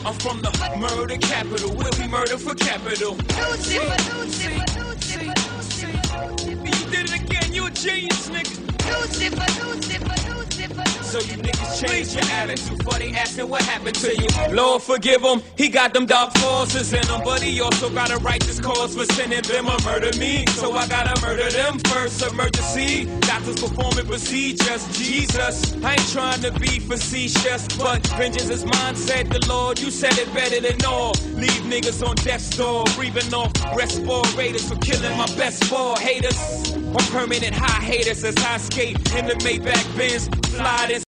I'm from the murder capital, where we murder for capital. Lucifer. You did it again, you a genius, nigga. Lucifer. So you niggas change your attitude for they asking what happened to you. Lord forgive him, he got them dark forces in him, but he also got a righteous cause for sending them to murder me. So I gotta murder them first, emergency. Doctors performing procedures, Jesus. I ain't trying to be facetious, but vengeance is mine, said the Lord. You said it better than all. Leave niggas on death's door, breathing off respirators for killing my best ball haters. I'm permanent high haters as I skate in the Maybach Benz, fly this